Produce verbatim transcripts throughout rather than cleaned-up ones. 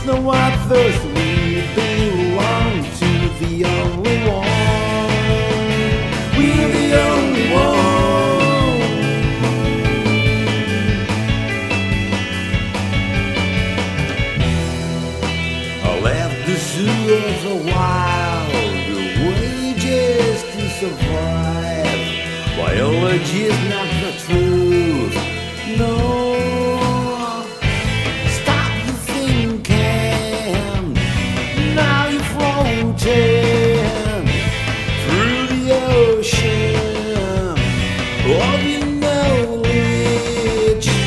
no others, we belong to the only one. We're the only one. I left the zoo of the wild, the wages to survive. Biology is not the truth, no. Through the ocean of your knowledge,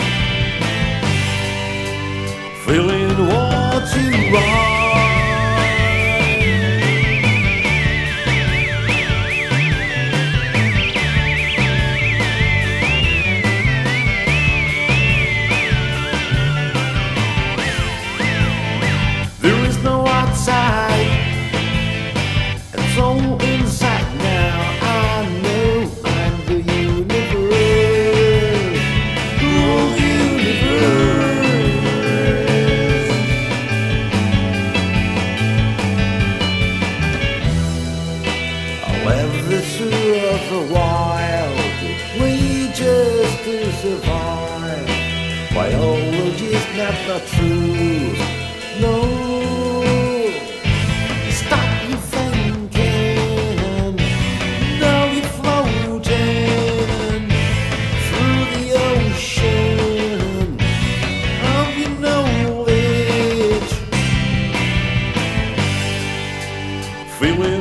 feeling what you are. There is no outside, it's all inside now. I know I'm the universe, the whole universe. I left the zoo of the wild, we just to survive. Biology's not the truth, no. Feeling